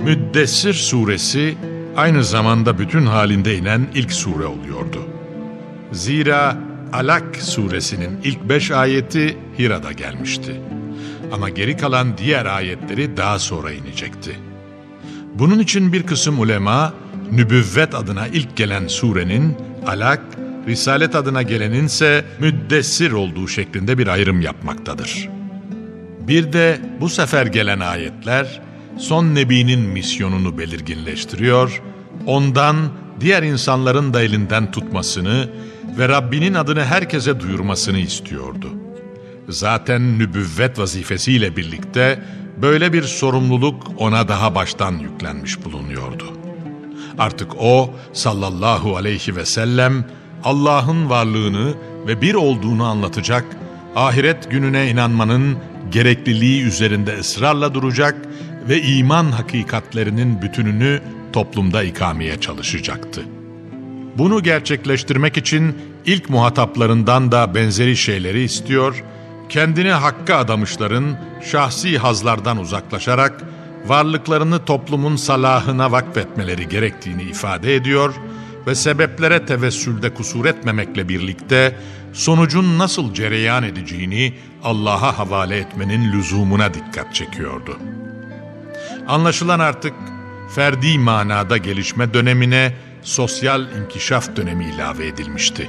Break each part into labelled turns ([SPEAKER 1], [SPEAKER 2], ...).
[SPEAKER 1] Müddessir suresi aynı zamanda bütün halinde inen ilk sure oluyordu. Zira Alak suresinin ilk 5 ayeti Hira'da gelmişti. Ama geri kalan diğer ayetleri daha sonra inecekti. Bunun için bir kısım ulema, nübüvvet adına ilk gelen surenin Alak, Risalet adına gelenin ise Müddessir olduğu şeklinde bir ayrım yapmaktadır. Bir de bu sefer gelen ayetler, son nebinin misyonunu belirginleştiriyor, ondan diğer insanların da elinden tutmasını ve Rabbinin adını herkese duyurmasını istiyordu. Zaten nübüvvet vazifesiyle birlikte böyle bir sorumluluk ona daha baştan yüklenmiş bulunuyordu. Artık o sallallahu aleyhi ve sellem Allah'ın varlığını ve bir olduğunu anlatacak, ahiret gününe inanmanın gerekliliği üzerinde ısrarla duracak ve iman hakikatlerinin bütününü toplumda ikameye çalışacaktı. Bunu gerçekleştirmek için ilk muhataplarından da benzeri şeyleri istiyor, kendini hakka adamışların şahsi hazlardan uzaklaşarak varlıklarını toplumun salahına vakfetmeleri gerektiğini ifade ediyor ve sebeplere tevessülde kusur etmemekle birlikte sonucun nasıl cereyan edeceğini Allah'a havale etmenin lüzumuna dikkat çekiyordu. Anlaşılan artık ferdi manada gelişme dönemine sosyal inkişaf dönemi ilave edilmişti.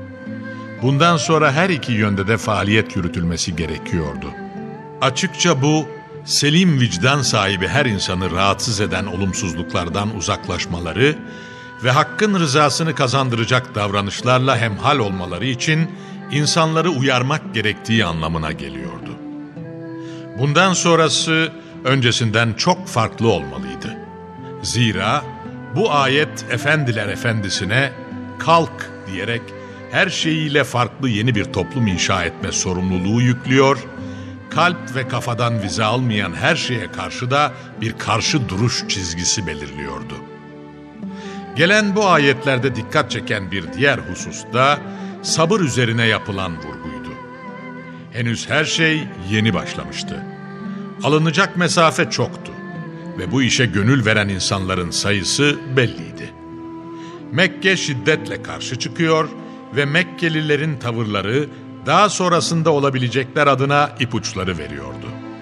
[SPEAKER 1] Bundan sonra her iki yönde de faaliyet yürütülmesi gerekiyordu. Açıkça bu, selim vicdan sahibi her insanı rahatsız eden olumsuzluklardan uzaklaşmaları ve hakkın rızasını kazandıracak davranışlarla hemhal olmaları için insanları uyarmak gerektiği anlamına geliyordu. Bundan sonrası öncesinden çok farklı olmalıydı. Zira bu ayet efendiler efendisine kalk diyerek her şeyiyle farklı yeni bir toplum inşa etme sorumluluğu yüklüyor, kalp ve kafadan vize almayan her şeye karşı da bir karşı duruş çizgisi belirliyordu. Gelen bu ayetlerde dikkat çeken bir diğer husus da sabır üzerine yapılan vurguydu. Henüz her şey yeni başlamıştı. Alınacak mesafe çoktu ve bu işe gönül veren insanların sayısı belliydi. Mekke şiddetle karşı çıkıyor ve Mekkelilerin tavırları daha sonrasında olabilecekler adına ipuçları veriyordu.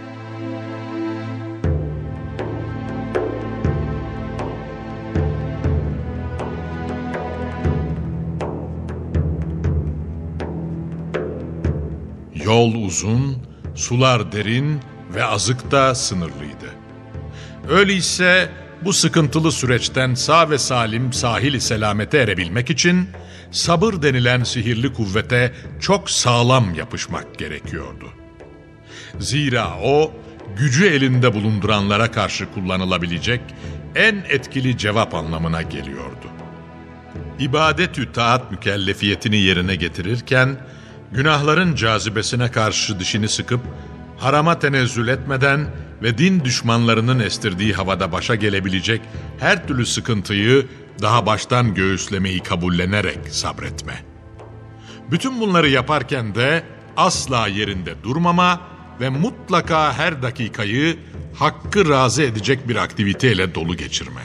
[SPEAKER 1] Yol uzun, sular derin ve azık da sınırlıydı. Öyleyse bu sıkıntılı süreçten sağ ve salim sahil-i selamete erebilmek için sabır denilen sihirli kuvvete çok sağlam yapışmak gerekiyordu. Zira o, gücü elinde bulunduranlara karşı kullanılabilecek en etkili cevap anlamına geliyordu. İbadet-ü taat mükellefiyetini yerine getirirken, günahların cazibesine karşı dişini sıkıp, harama tenezzül etmeden ve din düşmanlarının estirdiği havada başa gelebilecek her türlü sıkıntıyı daha baştan göğüslemeyi kabullenerek sabretme. Bütün bunları yaparken de asla yerinde durmama ve mutlaka her dakikayı hakkı razı edecek bir aktiviteyle dolu geçirme.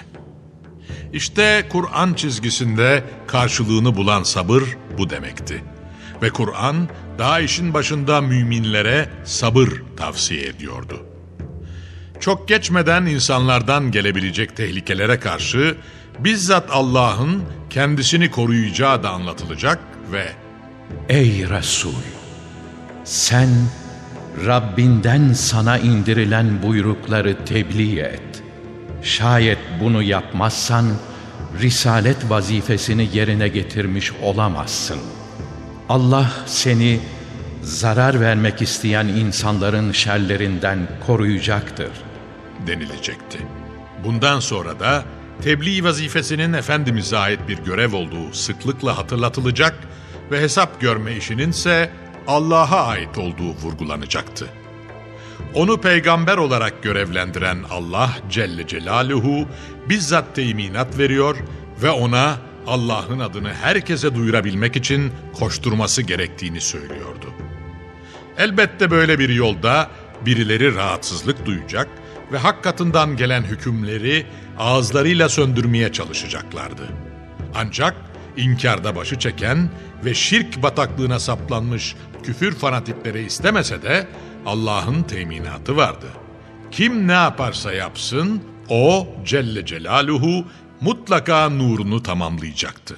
[SPEAKER 1] İşte Kur'an çizgisinde karşılığını bulan sabır bu demekti. Ve Kur'an daha işin başında müminlere sabır tavsiye ediyordu. Çok geçmeden insanlardan gelebilecek tehlikelere karşı bizzat Allah'ın kendisini koruyacağı da anlatılacak ve
[SPEAKER 2] Ey Resul! Sen Rabbinden sana indirilen buyrukları tebliğ et. Şayet bunu yapmazsan risalet vazifesini yerine getirmiş olamazsın. Allah seni zarar vermek isteyen insanların şerlerinden koruyacaktır
[SPEAKER 1] denilecekti. Bundan sonra da tebliğ vazifesinin Efendimiz'e ait bir görev olduğu sıklıkla hatırlatılacak ve hesap görme işinin ise Allah'a ait olduğu vurgulanacaktı. Onu peygamber olarak görevlendiren Allah Celle Celaluhu bizzat teminat veriyor ve ona Allah'ın adını herkese duyurabilmek için koşturması gerektiğini söylüyordu. Elbette böyle bir yolda birileri rahatsızlık duyacak ve hak katından gelen hükümleri ağızlarıyla söndürmeye çalışacaklardı. Ancak inkarda başı çeken ve şirk bataklığına saplanmış küfür fanatikleri istemese de Allah'ın teminatı vardı. Kim ne yaparsa yapsın, o Celle Celaluhu mutlaka nurunu tamamlayacaktı.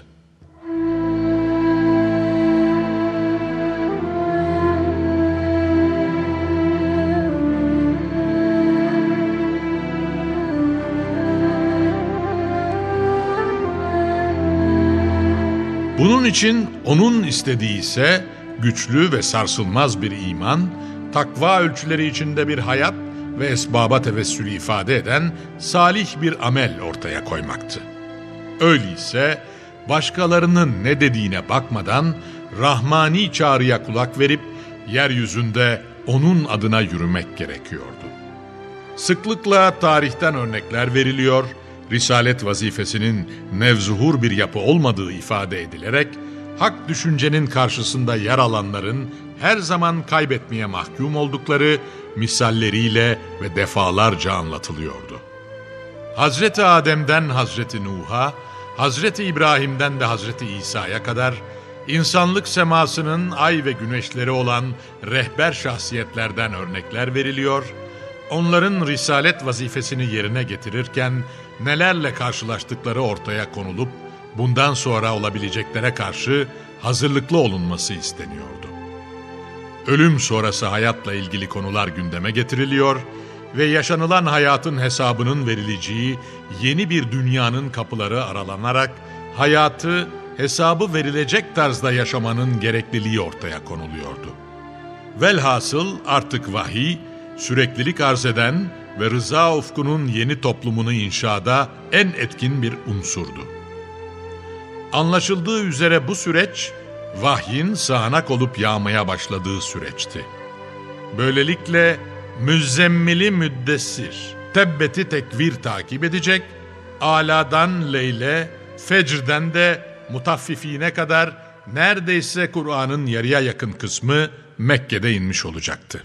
[SPEAKER 1] Bunun için onun istediği ise güçlü ve sarsılmaz bir iman, takva ölçüleri içinde bir hayat ve esbaba tevessülü ifade eden salih bir amel ortaya koymaktı. Öyleyse başkalarının ne dediğine bakmadan rahmani çağrıya kulak verip yeryüzünde onun adına yürümek gerekiyordu. Sıklıkla tarihten örnekler veriliyor, risalet vazifesinin nevzuhur bir yapı olmadığı ifade edilerek, hak düşüncenin karşısında yer alanların her zaman kaybetmeye mahkum oldukları misalleriyle ve defalarca anlatılıyordu. Hazreti Adem'den Hazreti Nuh'a, Hazreti İbrahim'den de Hazreti İsa'ya kadar insanlık semasının ay ve güneşleri olan rehber şahsiyetlerden örnekler veriliyor, onların risalet vazifesini yerine getirirken nelerle karşılaştıkları ortaya konulup bundan sonra olabileceklere karşı hazırlıklı olunması isteniyordu. Ölüm sonrası hayatla ilgili konular gündeme getiriliyor ve yaşanılan hayatın hesabının verileceği yeni bir dünyanın kapıları aralanarak hayatı hesabı verilecek tarzda yaşamanın gerekliliği ortaya konuluyordu. Velhasıl artık vahiy, süreklilik arz eden ve rıza ufkunun yeni toplumunu inşada en etkin bir unsurdu. Anlaşıldığı üzere bu süreç, vahyin sağanak olup yağmaya başladığı süreçti. Böylelikle müzzemmili müddessir, tebbeti tekvir takip edecek, Ala'dan Leyle, Fecr'den de Mutaffifine kadar neredeyse Kur'an'ın yarıya yakın kısmı Mekke'de inmiş olacaktı.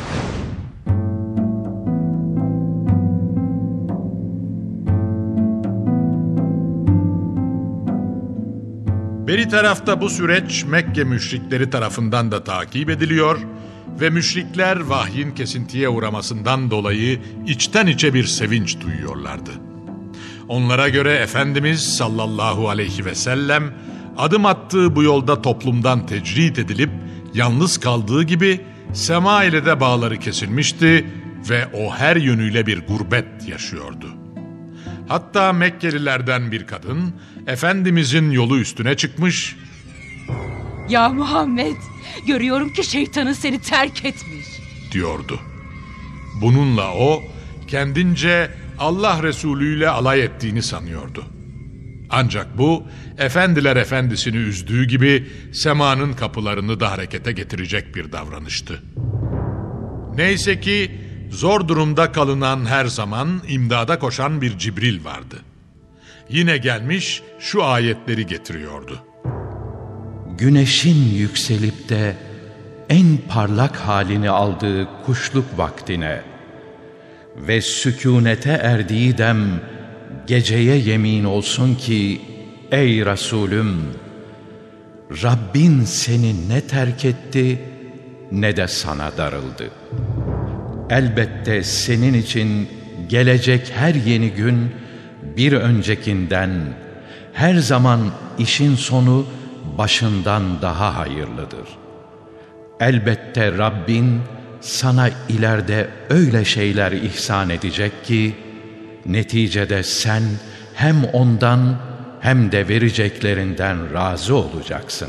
[SPEAKER 1] Beri tarafta bu süreç Mekke müşrikleri tarafından da takip ediliyor ve müşrikler vahyin kesintiye uğramasından dolayı içten içe bir sevinç duyuyorlardı. Onlara göre Efendimiz sallallahu aleyhi ve sellem adım attığı bu yolda toplumdan tecrit edilip yalnız kaldığı gibi sema ile de bağları kesilmişti ve o her yönüyle bir gurbet yaşıyordu. Hatta Mekkelilerden bir kadın Efendimizin yolu üstüne çıkmış,
[SPEAKER 3] "Ya Muhammed, görüyorum ki şeytanın seni terk etmiş,"
[SPEAKER 1] diyordu. Bununla o kendince Allah Resulü ile alay ettiğini sanıyordu. Ancak bu efendiler efendisini üzdüğü gibi semanın kapılarını da harekete getirecek bir davranıştı. Neyse ki zor durumda kalınan her zaman imdada koşan bir Cibril vardı. Yine gelmiş şu ayetleri getiriyordu.
[SPEAKER 2] Güneşin yükselip de en parlak halini aldığı kuşluk vaktine ve sükûnete erdiği dem geceye yemin olsun ki ey Resulüm, Rabbin seni ne terk etti ne de sana darıldı. Elbette senin için gelecek her yeni gün bir öncekinden, her zaman işin sonu başından daha hayırlıdır. Elbette Rabbin sana ileride öyle şeyler ihsan edecek ki, neticede sen hem ondan hem de vereceklerinden razı olacaksın.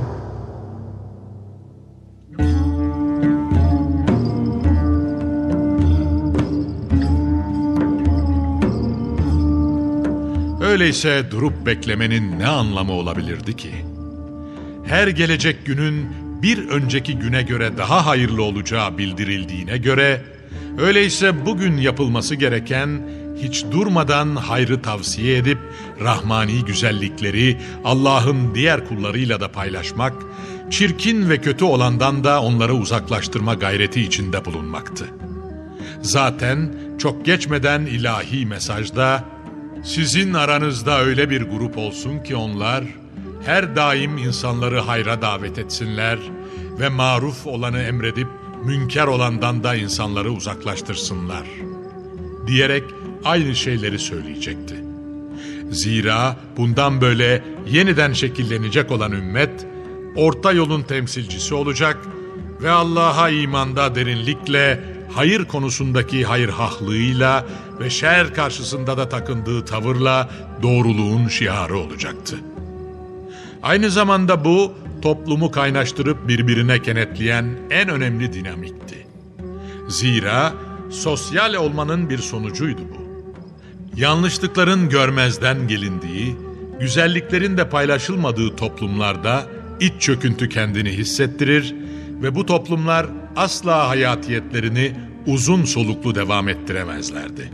[SPEAKER 1] Öyleyse durup beklemenin ne anlamı olabilirdi ki? Her gelecek günün bir önceki güne göre daha hayırlı olacağı bildirildiğine göre, öyleyse bugün yapılması gereken hiç durmadan hayrı tavsiye edip rahmani güzellikleri Allah'ın diğer kullarıyla da paylaşmak çirkin ve kötü olandan da onları uzaklaştırma gayreti içinde bulunmaktı. Zaten çok geçmeden ilahi mesajda, sizin aranızda öyle bir grup olsun ki onlar her daim insanları hayra davet etsinler ve maruf olanı emredip münker olandan da insanları uzaklaştırsınlar diyerek aynı şeyleri söyleyecekti. Zira bundan böyle yeniden şekillenecek olan ümmet orta yolun temsilcisi olacak ve Allah'a imanda derinlikle, hayır konusundaki hayırhahlığıyla ve şer karşısında da takındığı tavırla doğruluğun şiarı olacaktı. Aynı zamanda bu, toplumu kaynaştırıp birbirine kenetleyen en önemli dinamikti. Zira sosyal olmanın bir sonucuydu bu. Yanlışlıkların görmezden gelindiği, güzelliklerin de paylaşılmadığı toplumlarda iç çöküntü kendini hissettirir ve bu toplumlar asla hayatiyetlerini uzun soluklu devam ettiremezlerdi.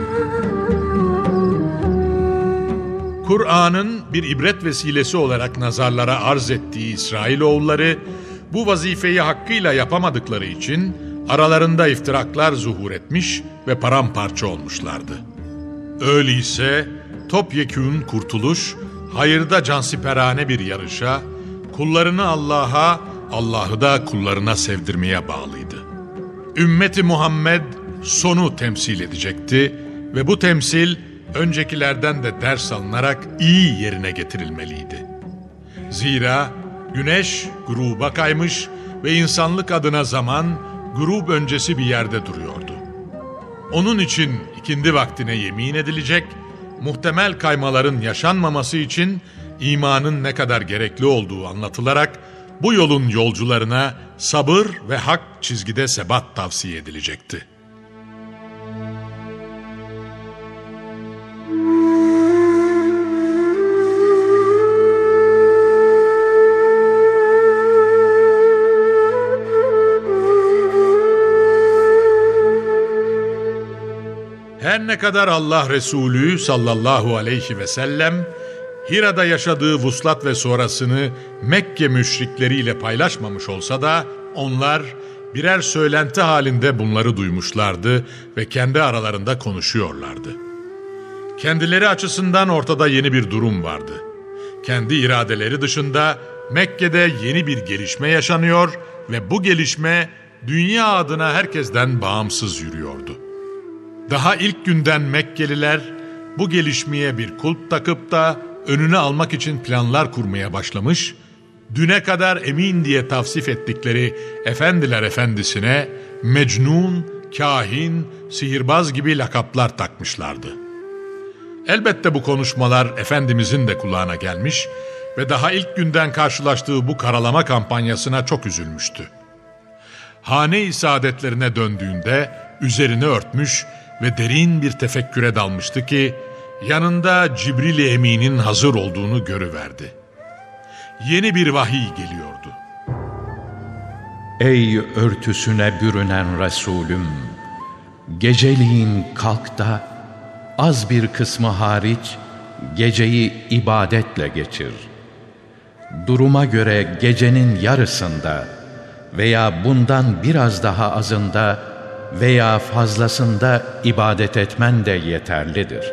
[SPEAKER 1] Kur'an'ın bir ibret vesilesi olarak nazarlara arz ettiği İsrailoğulları bu vazifeyi hakkıyla yapamadıkları için aralarında iftiraklar zuhur etmiş ve paramparça olmuşlardı. Öyleyse topyekün kurtuluş, hayırda cansiperane bir yarışa, kullarını Allah'a, Allah'ı da kullarına sevdirmeye bağlıydı. Ümmeti Muhammed sonu temsil edecekti ve bu temsil öncekilerden de ders alınarak iyi yerine getirilmeliydi. Zira güneş gruba kaymış ve insanlık adına zaman grup öncesi bir yerde duruyordu. Onun için ikindi vaktine yemin edilecek, muhtemel kaymaların yaşanmaması için imanın ne kadar gerekli olduğu anlatılarak bu yolun yolcularına sabır ve hak çizgide sebat tavsiye edilecekti. Her ne kadar Allah Resulü sallallahu aleyhi ve sellem Hira'da yaşadığı vuslat ve sonrasını Mekke müşrikleriyle paylaşmamış olsa da onlar birer söylenti halinde bunları duymuşlardı ve kendi aralarında konuşuyorlardı. Kendileri açısından ortada yeni bir durum vardı. Kendi iradeleri dışında Mekke'de yeni bir gelişme yaşanıyor ve bu gelişme dünya adına herkesten bağımsız yürüyordu. Daha ilk günden Mekkeliler bu gelişmeye bir kulp takıp da önüne almak için planlar kurmaya başlamış, düne kadar emin diye tavsif ettikleri efendiler efendisine mecnun, kahin, sihirbaz gibi lakaplar takmışlardı. Elbette bu konuşmalar Efendimizin de kulağına gelmiş ve daha ilk günden karşılaştığı bu karalama kampanyasına çok üzülmüştü. Hane-i saadetlerine döndüğünde üzerini örtmüş ve derin bir tefekküre dalmıştı ki yanında Cibril-i Emin'in hazır olduğunu görüverdi. Yeni bir vahiy geliyordu.
[SPEAKER 2] Ey örtüsüne bürünen Resulüm! Geceliğin kalk da az bir kısmı hariç geceyi ibadetle geçir. Duruma göre gecenin yarısında veya bundan biraz daha azında veya fazlasında ibadet etmen de yeterlidir.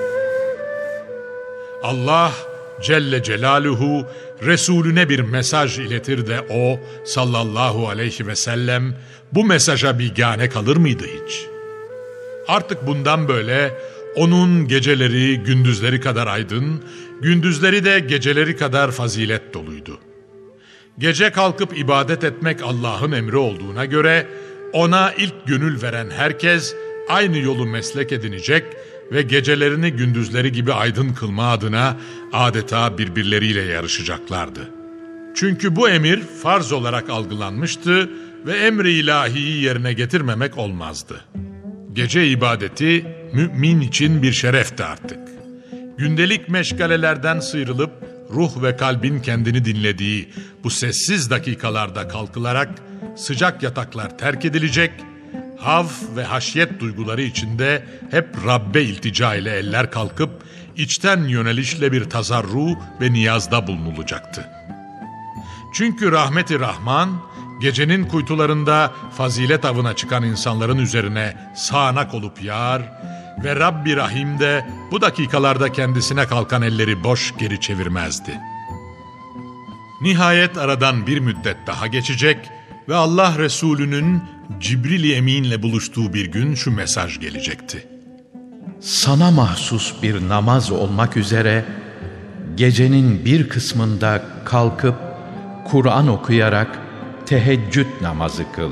[SPEAKER 1] Allah Celle Celaluhu Resulüne bir mesaj iletir de o sallallahu aleyhi ve sellem bu mesaja bigane kalır mıydı hiç? Artık bundan böyle onun geceleri gündüzleri kadar aydın, gündüzleri de geceleri kadar fazilet doluydu. Gece kalkıp ibadet etmek Allah'ın emri olduğuna göre ona ilk gönül veren herkes aynı yolu meslek edinecek ve gecelerini gündüzleri gibi aydın kılma adına adeta birbirleriyle yarışacaklardı. Çünkü bu emir farz olarak algılanmıştı ve emri ilahiyi yerine getirmemek olmazdı. Gece ibadeti mümin için bir şerefti artık. Gündelik meşgalelerden sıyrılıp ruh ve kalbin kendini dinlediği bu sessiz dakikalarda kalkılarak sıcak yataklar terk edilecek, havf ve haşyet duyguları içinde hep Rabbe iltica ile eller kalkıp içten yönelişle bir tazarru ve niyazda bulunulacaktı. Çünkü rahmet-i Rahman, gecenin kuytularında fazilet avına çıkan insanların üzerine sağanak olup yağar ve Rabbi Rahim de bu dakikalarda kendisine kalkan elleri boş geri çevirmezdi. Nihayet aradan bir müddet daha geçecek ve Allah Resulü'nün Cibril-i Emin'le buluştuğu bir gün şu mesaj gelecekti.
[SPEAKER 2] Sana mahsus bir namaz olmak üzere gecenin bir kısmında kalkıp Kur'an okuyarak teheccüd namazı kıl.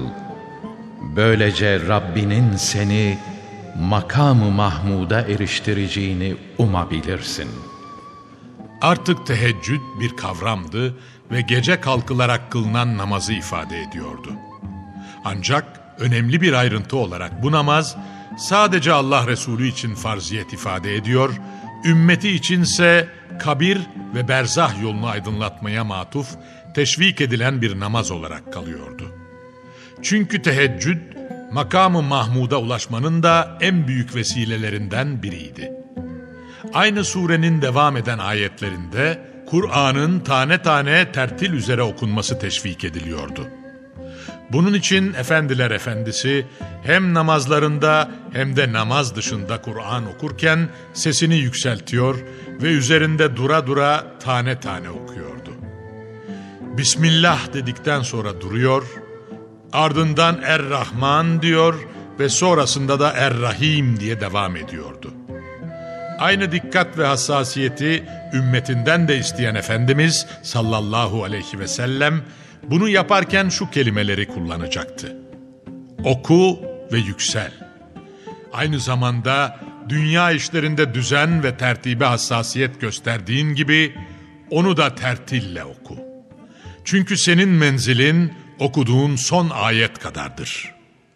[SPEAKER 2] Böylece Rabbinin seni makam-ı Mahmud'a eriştireceğini umabilirsin.
[SPEAKER 1] Artık teheccüd bir kavramdı ve gece kalkılarak kılınan namazı ifade ediyordu. Ancak önemli bir ayrıntı olarak bu namaz sadece Allah Resulü için farziyet ifade ediyor, ümmeti içinse kabir ve berzah yolunu aydınlatmaya matuf, teşvik edilen bir namaz olarak kalıyordu. Çünkü teheccüd, makam-ı Mahmud'a ulaşmanın da en büyük vesilelerinden biriydi. Aynı surenin devam eden ayetlerinde Kur'an'ın tane tane tertil üzere okunması teşvik ediliyordu. Bunun için Efendiler Efendisi hem namazlarında hem de namaz dışında Kur'an okurken sesini yükseltiyor ve üzerinde dura dura tane tane okuyordu. Bismillah dedikten sonra duruyor, ardından Er-Rahman diyor ve sonrasında da Er-Rahim diye devam ediyordu. Aynı dikkat ve hassasiyeti ümmetinden de isteyen Efendimiz sallallahu aleyhi ve sellem bunu yaparken şu kelimeleri kullanacaktı. Oku ve yüksel. Aynı zamanda dünya işlerinde düzen ve tertibe hassasiyet gösterdiğin gibi onu da tertille oku. Çünkü senin menzilin okuduğun son ayet kadardır.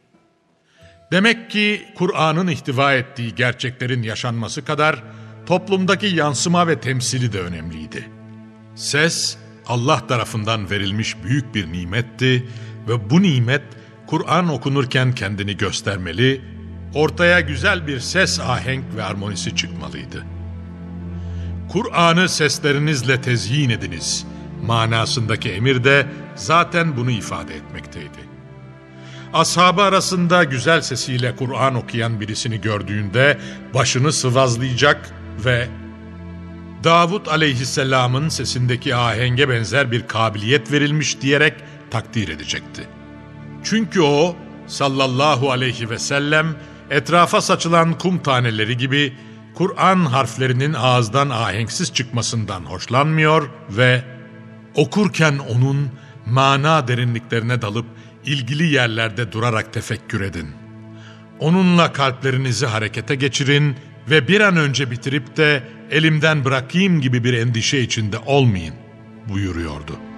[SPEAKER 1] Demek ki Kur'an'ın ihtiva ettiği gerçeklerin yaşanması kadar toplumdaki yansıma ve temsili de önemliydi. Ses Allah tarafından verilmiş büyük bir nimetti ve bu nimet Kur'an okunurken kendini göstermeli, ortaya güzel bir ses ahenk ve armonisi çıkmalıydı. Kur'an'ı seslerinizle tezyin ediniz manasındaki emir de zaten bunu ifade etmekteydi. Ashabı arasında güzel sesiyle Kur'an okuyan birisini gördüğünde başını sıvazlayacak ve Davud aleyhisselamın sesindeki ahenge benzer bir kabiliyet verilmiş diyerek takdir edecekti. Çünkü o sallallahu aleyhi ve sellem etrafa saçılan kum taneleri gibi Kur'an harflerinin ağızdan ahenksiz çıkmasından hoşlanmıyor ve okurken onun mana derinliklerine dalıp ilgili yerlerde durarak tefekkür edin. Onunla kalplerinizi harekete geçirin ve bir an önce bitirip de elimden bırakayım gibi bir endişe içinde olmayın buyuruyordu.